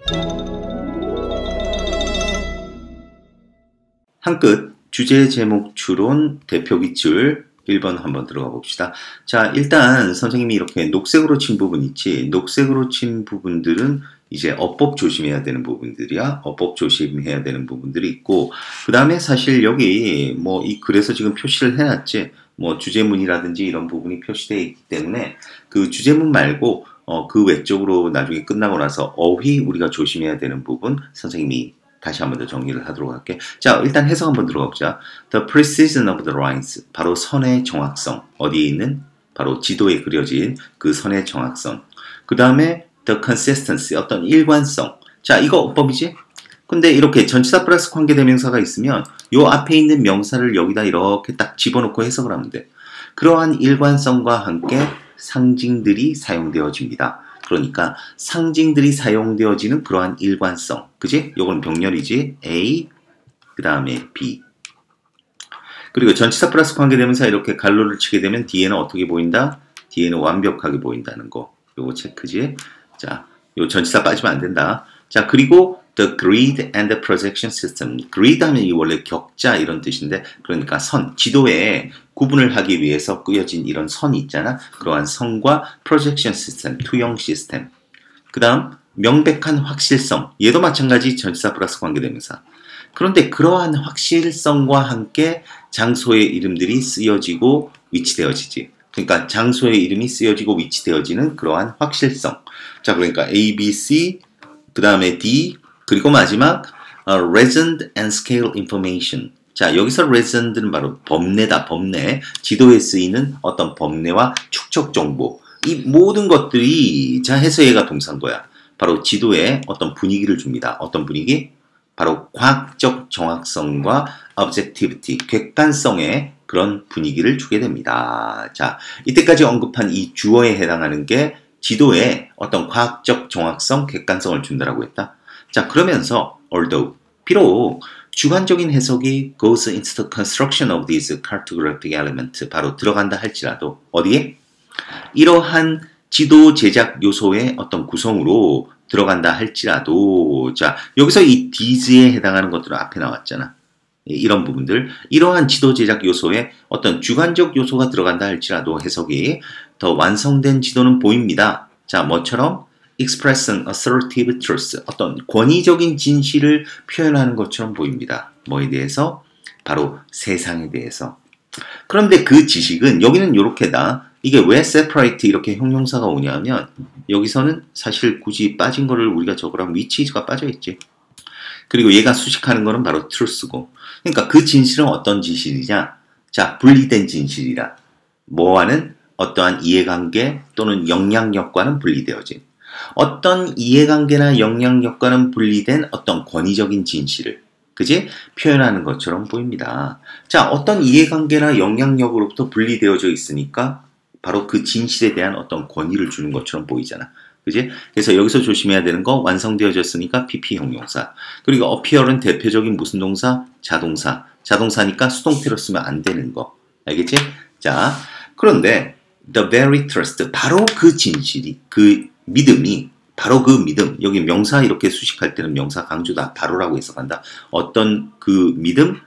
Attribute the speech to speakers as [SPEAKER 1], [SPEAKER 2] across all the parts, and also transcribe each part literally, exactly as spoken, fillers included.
[SPEAKER 1] 한끝 주제 제목 추론 대표 기출 일 번 한번 들어가 봅시다. 자, 일단 선생님이 이렇게 녹색으로 친 부분 있지. 녹색으로 친 부분들은 이제 어법 조심해야 되는 부분들이야. 어법 조심해야 되는 부분들이 있고, 그 다음에 사실 여기 뭐 이 글에서 지금 표시를 해놨지. 뭐 주제문이라든지 이런 부분이 표시되어 있기 때문에 그 주제문 말고 어, 그 외적으로 나중에 끝나고 나서 어휘 우리가 조심해야 되는 부분 선생님이 다시 한 번 더 정리를 하도록 할게. 자, 일단 해석 한번 들어가 보자. The precision of the lines. 바로 선의 정확성. 어디에 있는? 바로 지도에 그려진 그 선의 정확성. 그 다음에 the consistency. 어떤 일관성. 자, 이거 어법이지? 근데 이렇게 전치사 플러스 관계대명사가 있으면 요 앞에 있는 명사를 여기다 이렇게 딱 집어넣고 해석을 하면 돼. 그러한 일관성과 함께 상징들이 사용되어집니다. 그러니까 상징들이 사용되어지는 그러한 일관성. 그지? 요건 병렬이지. A, 그 다음에 B. 그리고 전치사 플러스 관계대명사 이렇게 갈로를 치게 되면 뒤에는 어떻게 보인다? 뒤에는 완벽하게 보인다는 거. 요거 체크지? 자, 요 전치사 빠지면 안 된다. 자, 그리고 the grid and the projection system. grid 하면 이 원래 격자 이런 뜻인데, 그러니까 선, 지도에 구분을 하기 위해서 끄여진 이런 선이 있잖아. 그러한 선과 projection system, 투영 시스템. 그 다음 명백한 확실성. 얘도 마찬가지 전치사 플러스 관계대명사. 그런데 그러한 확실성과 함께 장소의 이름들이 쓰여지고 위치되어지지. 그러니까 장소의 이름이 쓰여지고 위치되어지는 그러한 확실성. 자, 그러니까 A, B, C, 그 다음에 D, 그리고 마지막 uh, Reasoned and Scale Information. 자, 여기서 Reasoned는 바로 범례다. 범례. 지도에 쓰이는 어떤 범례와 축적 정보. 이 모든 것들이 자 해서 얘가 동사인 거야. 바로 지도에 어떤 분위기를 줍니다. 어떤 분위기? 바로 과학적 정확성과 objectivity, 객관성의 그런 분위기를 주게 됩니다. 자, 이때까지 언급한 이 주어에 해당하는 게 지도에 어떤 과학적 정확성, 객관성을 준다라고 했다. 자, 그러면서 although 비록 주관적인 해석이 goes into the construction of these cartographic elements 바로 들어간다 할지라도 어디에? 이러한 지도 제작 요소의 어떤 구성으로 들어간다 할지라도 자, 여기서 이 these에 해당하는 것들은 앞에 나왔잖아. 이런 부분들, 이러한 지도 제작 요소에 어떤 주관적 요소가 들어간다 할지라도 해석이 더 완성된 지도는 보입니다. 자, 뭐처럼? expressing assertive truth, 어떤 권위적인 진실을 표현하는 것처럼 보입니다. 뭐에 대해서? 바로 세상에 대해서. 그런데 그 지식은 여기는 이렇게다. 이게 왜 separate 이렇게 형용사가 오냐면 여기서는 사실 굳이 빠진 거를 우리가 적으라면 which가 빠져있지. 그리고 얘가 수식하는 거는 바로 truth고. 그러니까 그 진실은 어떤 진실이냐? 자, 분리된 진실이라. 뭐와는 어떠한 이해관계 또는 영향력과는 분리되어진. 어떤 이해관계나 영향력과는 분리된 어떤 권위적인 진실을 그지? 표현하는 것처럼 보입니다. 자, 어떤 이해관계나 영향력으로부터 분리되어져 있으니까 바로 그 진실에 대한 어떤 권위를 주는 것처럼 보이잖아. 그지? 그래서 여기서 조심해야 되는 거 완성되어졌으니까 피피 형용사. 그리고 appear은 대표적인 무슨 동사? 자동사. 자동사니까 수동태로 쓰면 안 되는 거. 알겠지? 자, 그런데 the very trust, 바로 그 진실이, 그 믿음이, 바로 그 믿음, 여기 명사 이렇게 수식할 때는 명사 강조다, 바로라고 해석한다. 어떤 그 믿음?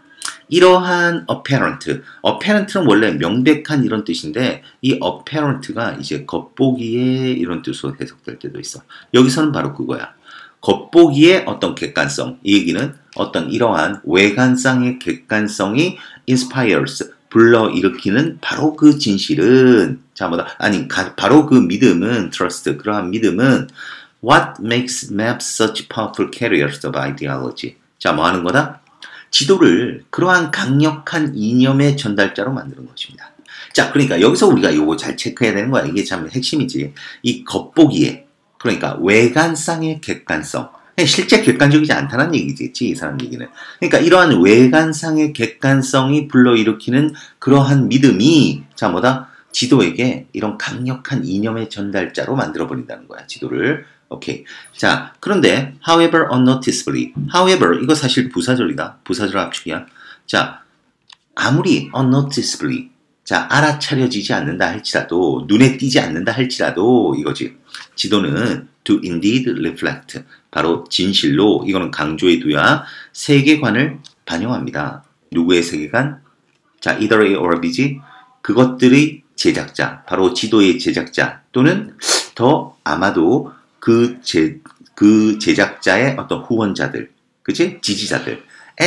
[SPEAKER 1] 이러한 apparent, apparent는 원래 명백한 이런 뜻인데 이 apparent가 이제 겉보기에 이런 뜻으로 해석될 때도 있어. 여기서는 바로 그거야. 겉보기에 어떤 객관성, 이 얘기는 어떤 이러한 외관상의 객관성이 inspires, 불러일으키는 바로 그 진실은 자 뭐다 아니 가, 바로 그 믿음은 trust, 그러한 믿음은 what makes maps such powerful carriers of ideology. 자, 뭐 하는 거다? 지도를 그러한 강력한 이념의 전달자로 만드는 것입니다. 자, 그러니까 여기서 우리가 요거 잘 체크해야 되는 거야. 이게 참 핵심이지. 이 겉보기에, 그러니까 외관상의 객관성. 실제 객관적이지 않다는 얘기겠지, 이 사람 얘기는. 그러니까 이러한 외관상의 객관성이 불러일으키는 그러한 믿음이 자 뭐다? 지도에게 이런 강력한 이념의 전달자로 만들어버린다는 거야, 지도를. 오케이. 자, 그런데 however unnoticeably, however 이거 사실 부사절이다. 부사절 압축이야. 자, 아무리 unnoticeably, 자, 알아차려지지 않는다 할지라도, 눈에 띄지 않는다 할지라도 이거지. 지도는 to indeed reflect. 바로 진실로, 이거는 강조해 둬야 세계관을 반영합니다. 누구의 세계관? 자, either A or B지. 그것들의 제작자, 바로 지도의 제작자 또는 더 아마도 그, 제, 그 제작자의 어떤 후원자들, 그치? 지지자들의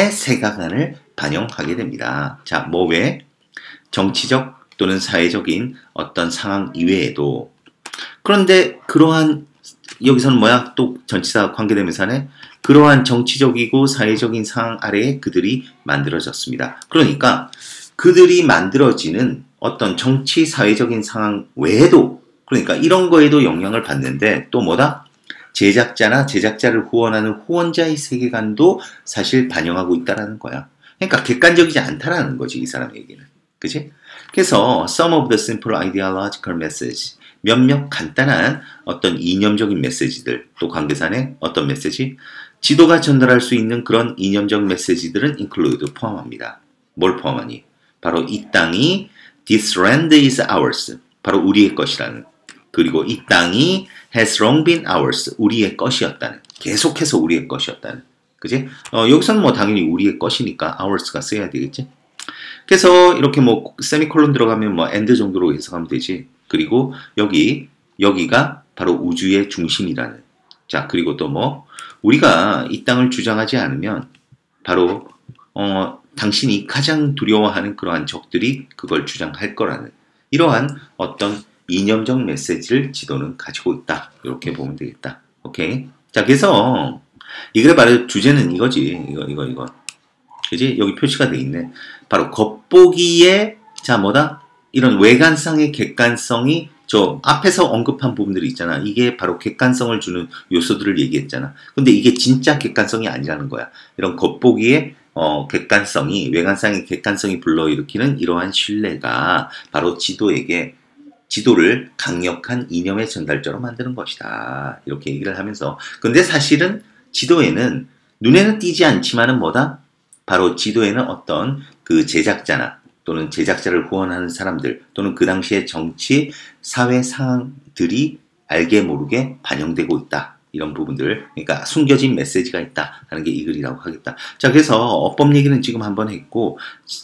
[SPEAKER 1] 세계관을 반영하게 됩니다. 자, 뭐 왜? 정치적 또는 사회적인 어떤 상황 이외에도. 그런데 그러한, 여기서는 뭐야? 또 전치사 관계대명사네. 그러한 정치적이고 사회적인 상황 아래에 그들이 만들어졌습니다. 그러니까 그들이 만들어지는 어떤 정치 사회적인 상황 외에도, 그러니까 이런 거에도 영향을 받는데 또 뭐다? 제작자나 제작자를 후원하는 후원자의 세계관도 사실 반영하고 있다라는 거야. 그러니까 객관적이지 않다라는 거지, 이 사람 얘기는. 그치? 그래서 some of the simple ideological message, 몇몇 간단한 어떤 이념적인 메시지들, 또 관계사네 어떤 메시지? 지도가 전달할 수 있는 그런 이념적 메시지들은 include, 포함합니다. 뭘 포함하니? 바로 이 땅이 this land is ours, 바로 우리의 것이라는. 그리고 이 땅이 has long been ours, 우리의 것이었다는. 계속해서 우리의 것이었다는. 그지? 어, 여기서는 뭐 당연히 우리의 것이니까 ours가 써야 되겠지? 그래서 이렇게 뭐 세미콜론 들어가면 뭐 and 정도로 해석하면 되지. 그리고 여기, 여기가 바로 우주의 중심이라는. 자, 그리고 또 뭐 우리가 이 땅을 주장하지 않으면 바로 어, 당신이 가장 두려워하는 그러한 적들이 그걸 주장할 거라는 이러한 어떤 이념적 메시지를 지도는 가지고 있다. 이렇게 보면 되겠다. 오케이. 자, 그래서 이거에 바로 주제는 이거지. 이거, 이거, 이거. 그지? 여기 표시가 돼 있네. 바로 겉보기에, 자, 뭐다? 이런 외관상의 객관성이 저 앞에서 언급한 부분들이 있잖아. 이게 바로 객관성을 주는 요소들을 얘기했잖아. 근데 이게 진짜 객관성이 아니라는 거야. 이런 겉보기에 어, 객관성이, 외관상의 객관성이 불러일으키는 이러한 신뢰가 바로 지도에게 지도를 강력한 이념의 전달자로 만드는 것이다. 이렇게 얘기를 하면서. 근데 사실은 지도에는 눈에는 띄지 않지만은 뭐다? 바로 지도에는 어떤 그 제작자나 또는 제작자를 후원하는 사람들 또는 그 당시의 정치, 사회 상황들이 알게 모르게 반영되고 있다. 이런 부분들, 그러니까 숨겨진 메시지가 있다 하는 게 이 글이라고 하겠다. 자, 그래서 어법 얘기는 지금 한번 했고,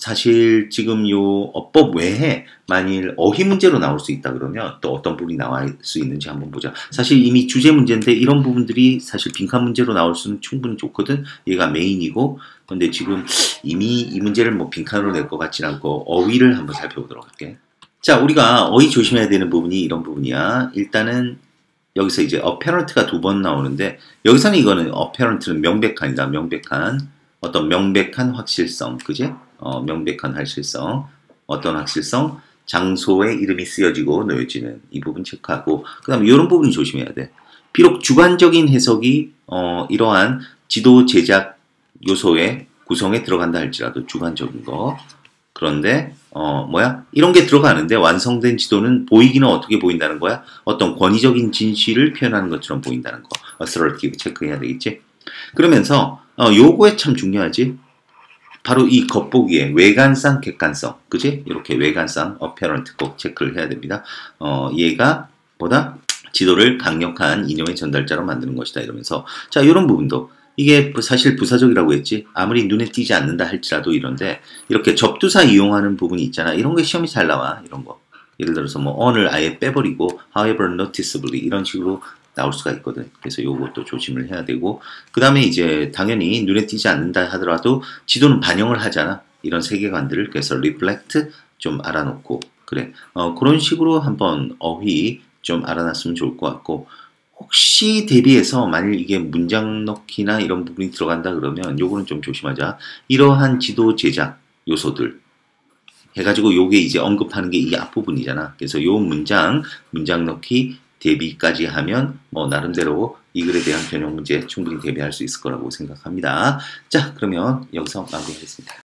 [SPEAKER 1] 사실 지금 요 어법 외에 만일 어휘 문제로 나올 수 있다 그러면 또 어떤 부분이 나올 수 있는지 한번 보자. 사실 이미 주제 문제인데 이런 부분들이 사실 빈칸 문제로 나올 수는 충분히 좋거든. 얘가 메인이고, 근데 지금 이미 이 문제를 뭐 빈칸으로 낼 것 같진 않고 어휘를 한번 살펴보도록 할게. 자, 우리가 어휘 조심해야 되는 부분이 이런 부분이야. 일단은 여기서 이제 apparent가 두 번 나오는데, 여기서는 이거는 apparent는 명백한이다. 명백한. 어떤 명백한 확실성. 그지? 어, 명백한 확실성. 어떤 확실성? 장소의 이름이 쓰여지고 놓여지는 이 부분 체크하고, 그 다음에 이런 부분이 조심해야 돼. 비록 주관적인 해석이, 어, 이러한 지도 제작 요소의 구성에 들어간다 할지라도 주관적인 거. 그런데 어 뭐야? 이런 게 들어가는데 완성된 지도는 보이기는 어떻게 보인다는 거야? 어떤 권위적인 진실을 표현하는 것처럼 보인다는 거. assertive 체크해야 되겠지? 그러면서 어 요거에 참 중요하지? 바로 이 겉보기에 외관상, 객관성. 그지? 이렇게 외관상, apparent 꼭 체크를 해야 됩니다. 어 얘가 보다 지도를 강력한 이념의 전달자로 만드는 것이다. 이러면서 자, 이런 부분도 이게 사실 부사적이라고 했지. 아무리 눈에 띄지 않는다 할지라도 이런데 이렇게 접두사 이용하는 부분이 있잖아. 이런 게 시험이 잘 나와. 이런 거. 예를 들어서 뭐 on을 아예 빼버리고 however noticeably 이런 식으로 나올 수가 있거든. 그래서 요것도 조심을 해야 되고, 그 다음에 이제 당연히 눈에 띄지 않는다 하더라도 지도는 반영을 하잖아. 이런 세계관들을. 그래서 reflect 좀 알아놓고 그래. 어, 그런 식으로 한번 어휘 좀 알아놨으면 좋을 것 같고, 혹시 대비해서 만일 이게 문장 넣기나 이런 부분이 들어간다 그러면 요거는 좀 조심하자. 이러한 지도 제작 요소들 해가지고 요게 이제 언급하는 게 이 앞부분이잖아. 그래서 요 문장, 문장 넣기 대비까지 하면 뭐 나름대로 이 글에 대한 변형 문제 충분히 대비할 수 있을 거라고 생각합니다. 자, 그러면 여기서 마무리하겠습니다.